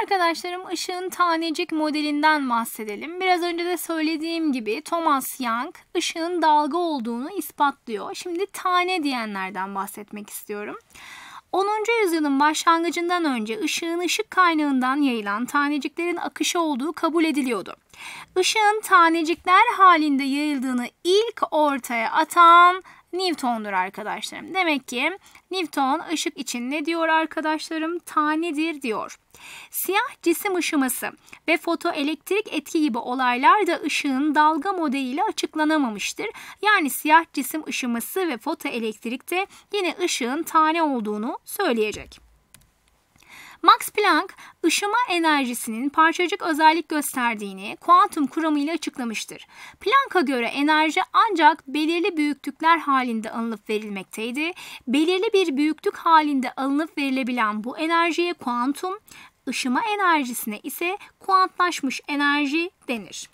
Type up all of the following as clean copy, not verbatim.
arkadaşlarım ışığın tanecik modelinden bahsedelim. Biraz önce de söylediğim gibi Thomas Young ışığın dalga olduğunu ispatlıyor. Şimdi tane diyenlerden bahsetmek istiyorum. 10. yüzyılın başlangıcından önce ışığın ışık kaynağından yayılan taneciklerin akışı olduğu kabul ediliyordu. Işığın tanecikler halinde yayıldığını ilk ortaya atan Newton'dur arkadaşlarım. Demek ki Newton ışık için ne diyor arkadaşlarım? Tanedir diyor. Siyah cisim ışıması ve fotoelektrik etki gibi olaylar da ışığın dalga modeliyle açıklanamamıştır. Yani siyah cisim ışıması ve fotoelektrik de yine ışığın tane olduğunu söyleyecek. Max Planck, ışıma enerjisinin parçacık özellik gösterdiğini kuantum kuramıyla açıklamıştır. Planck'a göre enerji ancak belirli büyüklükler halinde alınıp verilmekteydi. Belirli bir büyüklük halinde alınıp verilebilen bu enerjiye kuantum, ışıma enerjisine ise kuantlaşmış enerji denir.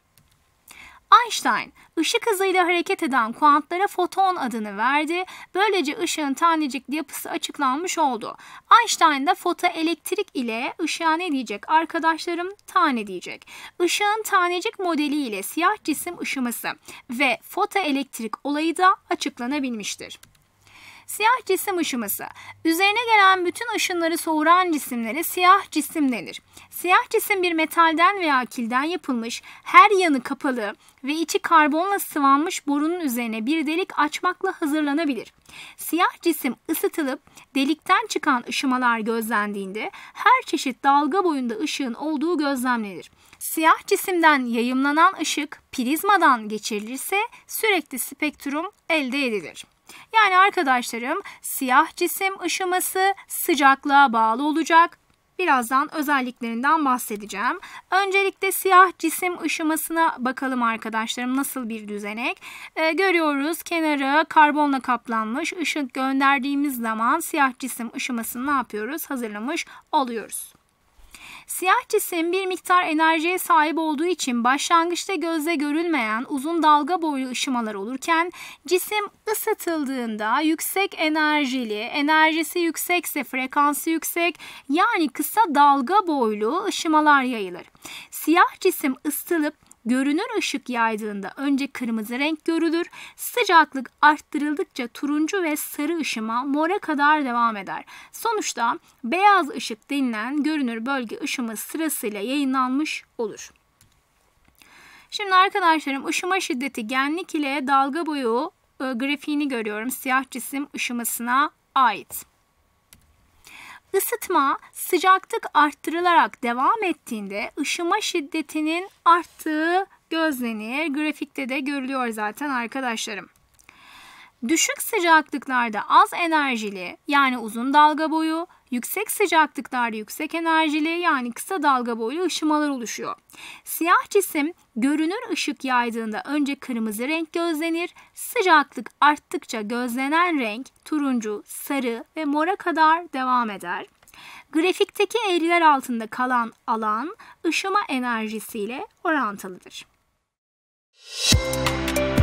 Einstein, ışık hızıyla hareket eden kuantlara foton adını verdi. Böylece ışığın tanecikli yapısı açıklanmış oldu. Einstein da fotoelektrik ile ışığa ne diyecek arkadaşlarım? Tane diyecek. Işığın tanecik modeli ile siyah cisim ışıması ve fotoelektrik olayı da açıklanabilmiştir. Siyah cisim ışıması. Üzerine gelen bütün ışınları soğuran cisimlere siyah cisim denir. Siyah cisim bir metalden veya kilden yapılmış, her yanı kapalı ve içi karbonla sıvanmış borunun üzerine bir delik açmakla hazırlanabilir. Siyah cisim ısıtılıp delikten çıkan ışımalar gözlendiğinde her çeşit dalga boyunda ışığın olduğu gözlemlenir. Siyah cisimden yayımlanan ışık prizmadan geçirilirse sürekli spektrum elde edilir. Yani arkadaşlarım siyah cisim ışıması sıcaklığa bağlı olacak. Birazdan özelliklerinden bahsedeceğim. Öncelikle siyah cisim ışımasına bakalım arkadaşlarım, nasıl bir düzenek. Görüyoruz, kenarı karbonla kaplanmış. Işık gönderdiğimiz zaman siyah cisim ışımasını ne yapıyoruz? Hazırlamış oluyoruz. Siyah cisim bir miktar enerjiye sahip olduğu için başlangıçta gözle görülmeyen uzun dalga boylu ışımalar olurken cisim ısıtıldığında yüksek enerjili, enerjisi yüksekse frekansı yüksek, yani kısa dalga boylu ışımalar yayılır. Siyah cisim ısıtılıp görünür ışık yaydığında önce kırmızı renk görülür, sıcaklık arttırıldıkça turuncu ve sarı ışıma mora kadar devam eder. Sonuçta beyaz ışık denilen görünür bölge ışıması sırasıyla yayınlanmış olur. Şimdi arkadaşlarım ışıma şiddeti genlik ile dalga boyu grafiğini görüyorum siyah cisim ışımasına ait. Isıtma sıcaklık arttırılarak devam ettiğinde ışıma şiddetinin arttığı gözlenir. Grafikte de görülüyor zaten arkadaşlarım. Düşük sıcaklıklarda az enerjili yani uzun dalga boyu, yüksek sıcaklıklarda yüksek enerjili yani kısa dalga boylu ışımalar oluşuyor. Siyah cisim görünür ışık yaydığında önce kırmızı renk gözlenir, sıcaklık arttıkça gözlenen renk turuncu, sarı ve mora kadar devam eder. Grafikteki eğriler altında kalan alan ışıma enerjisiyle orantılıdır.